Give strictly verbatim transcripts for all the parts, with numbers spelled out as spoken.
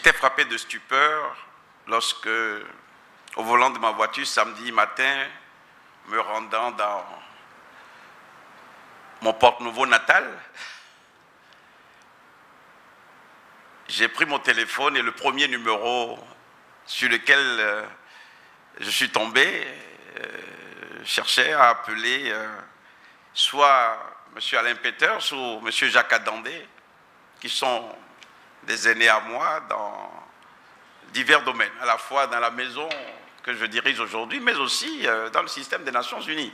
J'étais frappé de stupeur lorsque, au volant de ma voiture, samedi matin, me rendant dans mon Porte-Nouveau natal, j'ai pris mon téléphone et le premier numéro sur lequel euh, je suis tombé euh, cherchait à appeler euh, soit M. Alain Peters ou M. Jacques Adandé, qui sont des aînés à moi dans divers domaines, à la fois dans la maison que je dirige aujourd'hui, mais aussi euh, dans le système des Nations Unies.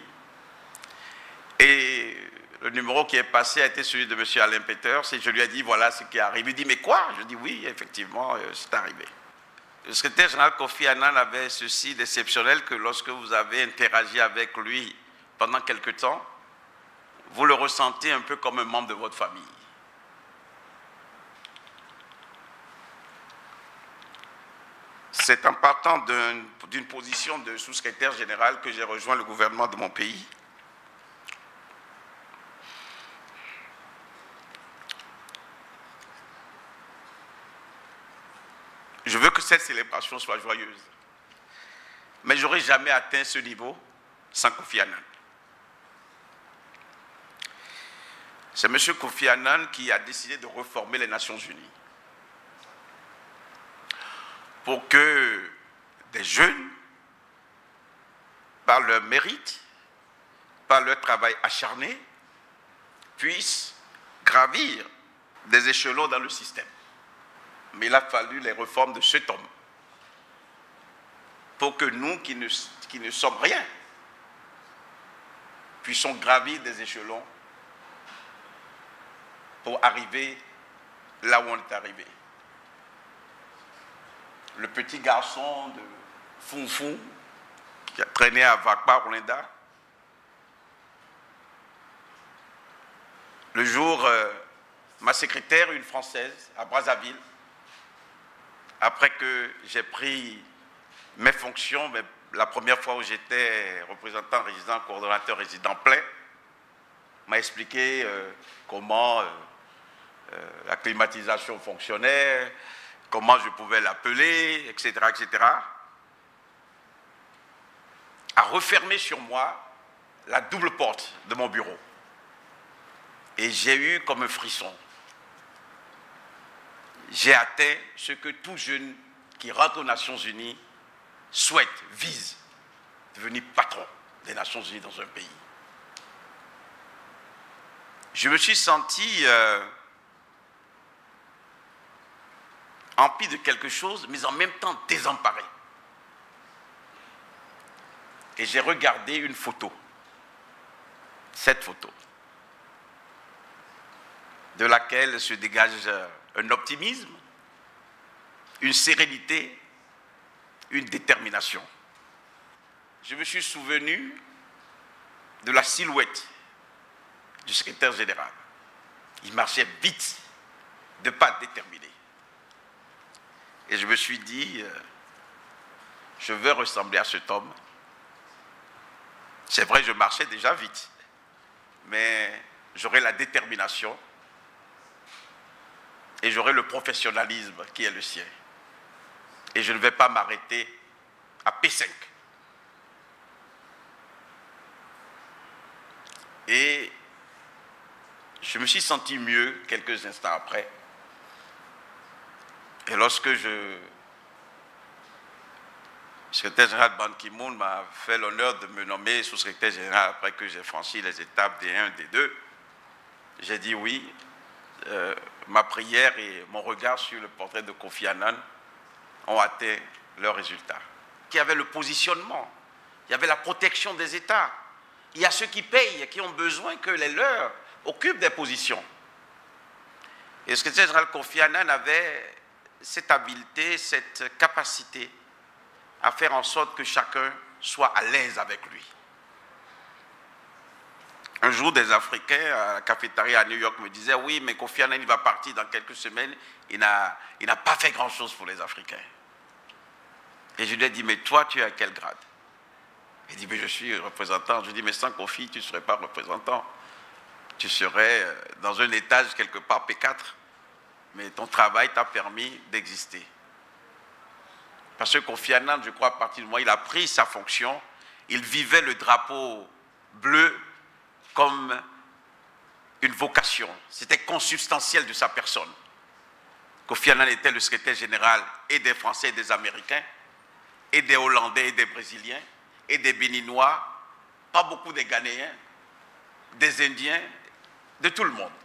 Et le numéro qui est passé a été celui de M. Alain Peters, et je lui ai dit, voilà ce qui est arrivé. Il dit, mais quoi? Je dis, oui, effectivement, euh, c'est arrivé. Le secrétaire général Kofi Annan avait ceci d'exceptionnel que lorsque vous avez interagi avec lui pendant quelque temps, vous le ressentez un peu comme un membre de votre famille. C'est en partant d'une position de sous-secrétaire général que j'ai rejoint le gouvernement de mon pays. Je veux que cette célébration soit joyeuse. Mais je n'aurais jamais atteint ce niveau sans Kofi Annan. C'est M. Kofi Annan qui a décidé de reformer les Nations Unies pour que des jeunes, par leur mérite, par leur travail acharné, puissent gravir des échelons dans le système. Mais il a fallu les réformes de cet homme pour que nous, qui ne, qui ne sommes rien, puissions gravir des échelons pour arriver là où on est arrivé. Le petit garçon de Founfou qui a traîné à Vakpa, Olinda, le jour, euh, ma secrétaire, une Française, à Brazzaville, après que j'ai pris mes fonctions, mais la première fois où j'étais représentant résident, coordonnateur résident plein, m'a expliqué euh, comment euh, euh, la climatisation fonctionnait, comment je pouvais l'appeler, et cetera, et cetera, a refermé sur moi la double porte de mon bureau. Et j'ai eu comme un frisson. J'ai atteint ce que tout jeune qui rentre aux Nations Unies souhaite, vise, devenir patron des Nations Unies dans un pays. Je me suis senti euh, empli de quelque chose, mais en même temps désemparé. Et j'ai regardé une photo, cette photo, de laquelle se dégage un optimisme, une sérénité, une détermination. Je me suis souvenu de la silhouette du secrétaire général. Il marchait vite, de pas déterminé. Et je me suis dit, euh, je veux ressembler à cet homme. C'est vrai, je marchais déjà vite, mais j'aurai la détermination et j'aurai le professionnalisme qui est le sien. Et je ne vais pas m'arrêter à P cinq. Et je me suis senti mieux quelques instants après. Et lorsque je... le secrétaire général Ban Ki-moon m'a fait l'honneur de me nommer sous-secrétaire général après que j'ai franchi les étapes D un, D deux, j'ai dit oui. Euh, ma prière et mon regard sur le portrait de Kofi Annan ont atteint leurs résultats. Il y avait le positionnement, il y avait la protection des États. Il y a ceux qui payent et qui ont besoin que les leurs occupent des positions. Et le secrétaire général Kofi Annan avait cette habileté, cette capacité à faire en sorte que chacun soit à l'aise avec lui. Un jour, des Africains à la cafétéria à New York me disaient « Oui, mais Kofi Annan il va partir dans quelques semaines, il n'a il n'a pas fait grand-chose pour les Africains. » Et je lui ai dit « Mais toi, tu es à quel grade ?» Il dit « Mais je suis représentant. » Je lui ai dit « Mais sans Kofi, tu ne serais pas représentant. Tu serais dans un étage quelque part P quatre. Mais ton travail t'a permis d'exister. » Parce que Kofi Annan, je crois, à partir du moment où il a pris sa fonction, il vivait le drapeau bleu comme une vocation. C'était consubstantiel de sa personne. Kofi Annan était le secrétaire général et des Français et des Américains, et des Hollandais et des Brésiliens, et des Béninois, pas beaucoup des Ghanéens, des Indiens, de tout le monde.